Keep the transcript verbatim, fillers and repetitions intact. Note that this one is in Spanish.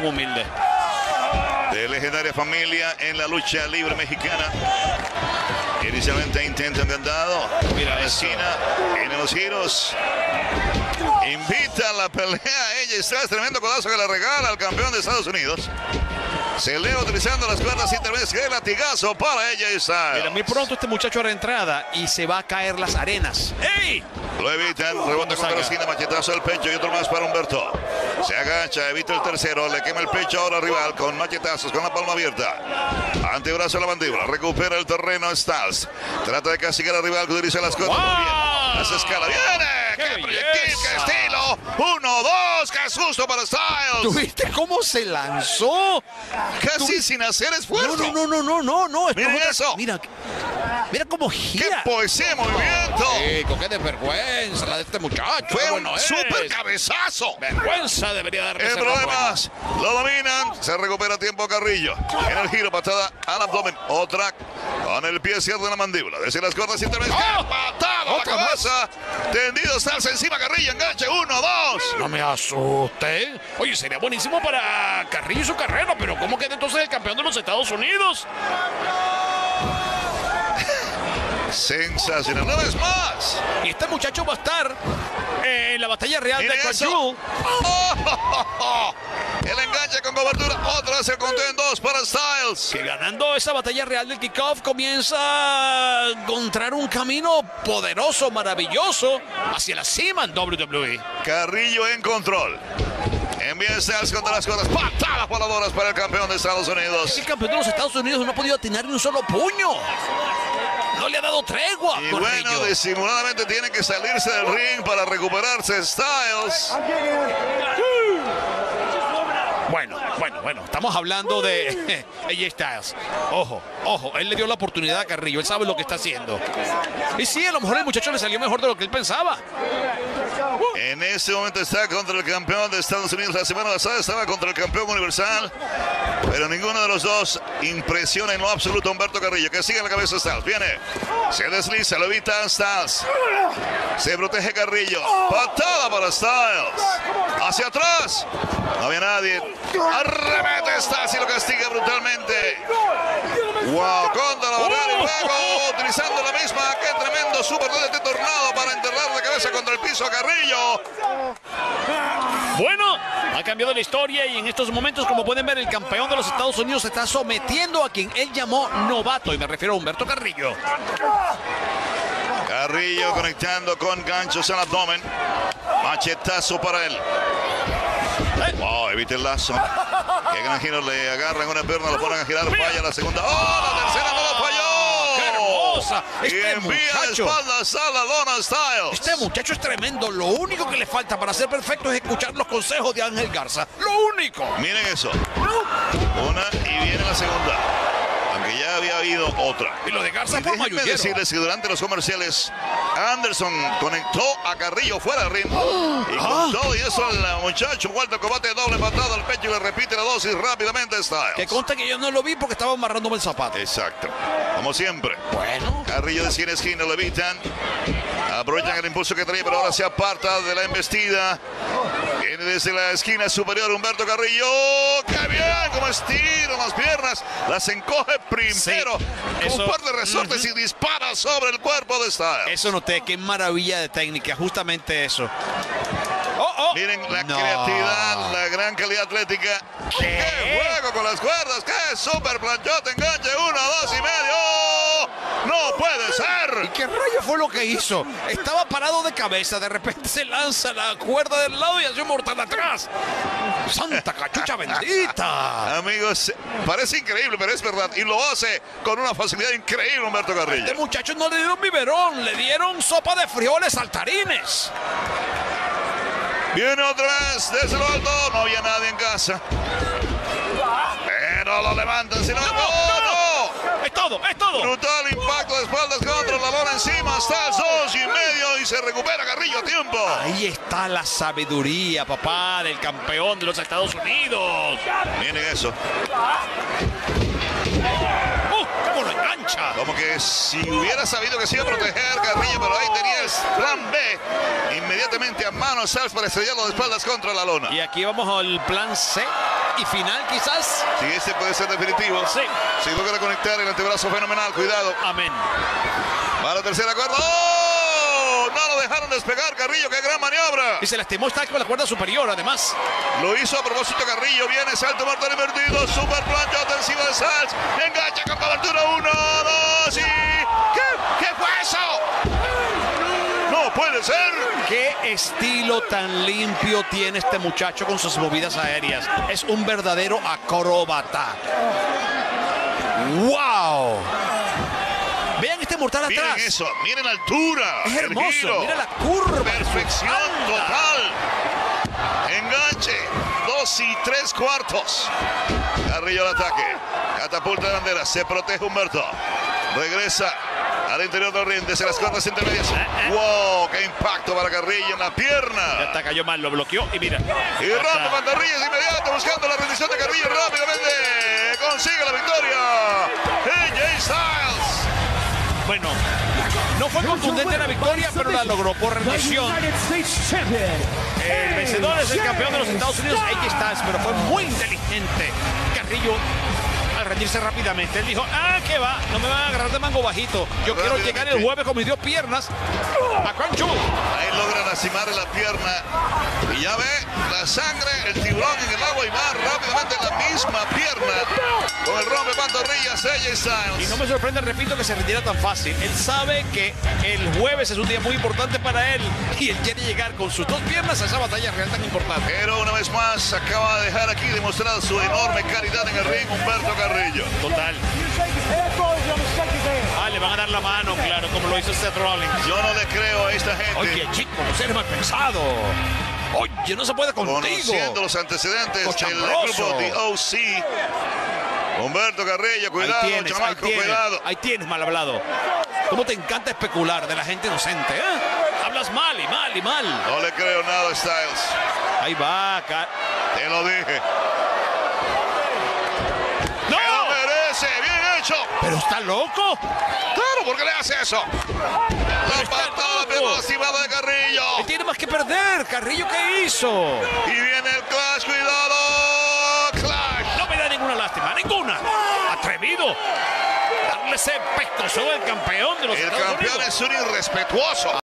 corazón humilde. De legendaria familia en la lucha libre mexicana. Inicialmente intenta un candado. Mira la eso. esquina, en los giros. Invita a la pelea. Ella está es tremendo codazo que le regala al campeón de Estados Unidos. Se lee utilizando las cuerdas intermedias. ¡Qué latigazo para ella! Mira, muy pronto este muchacho hará entrada y se va a caer las arenas. ¡Ey! Lo evitan, rebota contra la esquina, machetazo al pecho y otro más para Humberto. Se agacha, evita el tercero, le quema el pecho ahora al rival con machetazos, con la palma abierta. Antebrazo a la mandíbula, recupera el terreno Styles. Trata de castigar al rival que utiliza las cuerdas. ¡Wow! Muy bien. Hace escala, viene. ¡Qué, ¡Qué proyectil, qué estilo! Uno, dos, qué susto para Styles. ¿Tuviste cómo se lanzó? Casi sin hacer esfuerzo. No, no, no, no, no, no. Es Miren otra... eso. Mira, mira cómo ¡Qué gira. poesía de movimiento! Chico, qué desvergüenza la de este muchacho. Fue Bueno un es. super cabezazo. Vergüenza debería darle. En problemas, lo dominan, se recupera tiempo Carrillo. En el giro, patada al abdomen, otra con el pie izquierdo de la mandíbula. Desde las cuerdas intermedias, ¡Oh! patada a la ¡Otra cabeza. Tendido, Styles encima, Carrillo, enganche, uno, dos. No me asuste. Oye, sería buenísimo para Carrillo y su carrera, pero ¿cómo queda entonces el campeón de los Estados Unidos? Sensacional, una vez más. Y este muchacho va a estar eh, en la batalla real Miren de eso. Crown Jewel. Oh, oh, oh. El enganche con cobertura, otra vez el conteo en dos para Styles. Que ganando esa batalla real del kickoff comienza a encontrar un camino poderoso, maravilloso hacia la cima en doble u doble u E. Carrillo en control. Envía Styles contra las cuerdas, patadas voladoras para el campeón de Estados Unidos. El campeón de los Estados Unidos no ha podido atinar ni un solo puño. No le ha dado tregua. Y Corrillo. bueno, disimuladamente tiene que salirse del ring para recuperarse Styles. Bueno, bueno, bueno, estamos hablando de A J Styles. Ojo, ojo, él le dio la oportunidad a Carrillo, él sabe lo que está haciendo. Y sí, a lo mejor el muchacho le salió mejor de lo que él pensaba. En este momento está contra el campeón de Estados Unidos. La semana pasada estaba contra el campeón universal. Pero ninguno de los dos impresiona en lo absoluto a Humberto Carrillo, que sigue en la cabeza Styles. Viene, se desliza, lo evita Styles. Se protege Carrillo. Patada para Styles. Hacia atrás. No había nadie. Arremete Styles y lo castiga brutalmente. Wow, contra la barrera y luego utilizando la misma. Qué tremendo super de tornado para enterrar la cabeza contra el piso a Carrillo. Bueno, ha cambiado la historia y en estos momentos, como pueden ver, el campeón de los Estados Unidos se está sometiendo a quien él llamó novato, y me refiero a Humberto Carrillo. Carrillo conectando con ganchos al abdomen. Machetazo para él. Wow, evita el lazo. Que gran giro, le agarran una pierna, lo ponen a girar, falla la segunda. ¡Oh, la tercera no la falló! ¡Qué hermosa! Y Este envía de muchacho, espaldas a la lona Styles. este muchacho es tremendo. Lo único que le falta para ser perfecto es escuchar los consejos de Ángel Garza. ¡Lo único! Miren eso. Una y viene la segunda. Aunque ya había habido otra. Y lo de Garza Y fue déjenme mayullero. decirles que durante los comerciales Anderson conectó a Carrillo fuera del ring. Y con todo y eso el muchacho vuelta al combate, doble patada al pecho y le repite la dosis rápidamente Styles. Que consta que yo no lo vi porque estaba amarrándome el zapato. Exacto. Como siempre. Bueno. Carrillo de esquina a esquina, lo evitan. Aprovechan el impulso que traía, pero ahora se aparta de la embestida. Viene desde la esquina superior Humberto Carrillo. ¡Qué bien! Como estira las piernas. Las encoge primero. Sí, con eso- un par de resortes uh-huh. y dispara sobre el cuerpo de Styles. Eso noté, qué maravilla de técnica, justamente eso. Oh, oh. Miren la No. creatividad, la gran calidad atlética. ¿Qué? ¡Qué juego con las cuerdas! ¡Qué super planchote! Enganche, uno, dos y medio. ¡No puede ¿Y ser! qué rayo fue lo que hizo? Estaba parado de cabeza, de repente se lanza la cuerda del lado y hace un mortal atrás. ¡Santa cachucha bendita! Amigos, parece increíble, pero es verdad. Y lo hace con una facilidad increíble Humberto Carrillo. Este muchacho no le dieron biberón, le dieron sopa de frijoles saltarines. Viene otra vez desde lo alto. No había nadie en casa. Pero lo levantan. Si no, no, no. ¡Es todo, es todo! Brutal impacto de espaldas contra la lona encima. Está dos y medio y se recupera Carrillo a tiempo. Ahí está la sabiduría, papá, del campeón de los Estados Unidos. Miren eso. ¡Uh! ¡Cómo lo engancha! Como que si hubiera sabido que se iba a proteger Carrillo, pero ahí tenía el plan B. Inmediatamente a mano Styles para estrellarlo de espaldas contra la lona. Y aquí vamos al plan C. y final quizás. Sí, este puede ser definitivo. Sí. Si logra conectar el antebrazo fenomenal, cuidado. Amén. Va la tercera cuerda. ¡Oh! No lo dejaron despegar, Carrillo, qué gran maniobra. Y se lastimó, está con la cuerda superior, además. Lo hizo a propósito Carrillo, viene salto mortal invertido, super plancha ofensiva de Salz, engancha con cobertura, uno, dos y... ¿Qué? ¿Qué fue eso? No puede ser. Qué estilo tan limpio tiene este muchacho con sus movidas aéreas. Es un verdadero acróbata. ¡Wow! Vean este mortal Miren atrás. eso, miren la altura. Es hermoso, el giro. mira la curva. Perfección total. Enganche, dos y tres cuartos. Carrillo al ataque. Catapulta de bandera, se protege Humberto. Regresa al interior del ring, desde las cuerdas intermedias. ¡Wow! ¡Qué impacto para Carrillo en la pierna! Ya está, cayó mal, lo bloqueó y mira. Y rompe pantorrillas inmediato, buscando la rendición de Carrillo rápidamente. Consigue la victoria. A J Styles. Bueno, no fue contundente la victoria, pero la logró por rendición. El vencedor es el campeón de los Estados Unidos, A J Styles, pero fue muy inteligente Carrillo al rendirse rápidamente. Él dijo, ah, ¿qué va? No me van a agarrar de mango bajito. Yo quiero llegar el jueves con mis dos piernas a Canchu. Ahí logran acimar la pierna. Y ya ve la sangre, el tiburón en el agua y va rápidamente en la misma pierna. Con el rompe pantorrillas, A J Styles. Y no me sorprende, repito, que se rindiera tan fácil. Él sabe que el jueves es un día muy importante para él. Y él quiere llegar con sus dos piernas a esa batalla real tan importante. Pero una vez más acaba de dejar aquí demostrado su enorme calidad en el ring Humberto Carrillo. Total. Ah, le van a dar la mano, claro, como lo hizo Seth Rollins. Yo no le creo a esta gente. Oye, chico, no seas mal pensado. Oye, no se puede contigo. Conociendo los antecedentes del Cochambroso. grupo The O C. Humberto Carrillo, cuidado, ahí tienes, chamaco, ahí tienes, cuidado. Ahí tienes, mal hablado. ¿Cómo te encanta especular de la gente inocente, eh? Hablas mal y mal y mal. No le creo nada a Styles. Ahí va, acá. Te lo dije. ¡No! ¡Que lo merece! ¡Bien hecho! ¿Pero está loco? Claro, ¿por qué le hace eso? La está patada loco. bien lastimada de Carrillo. Él tiene más que perder. Carrillo, ¿qué hizo? Y viene el clash, cuidado. Clash. No me da ninguna lástima, ninguna. Atrevido. Darle ese pescozón al campeón de los El Estados campeón Unidos. es un irrespetuoso.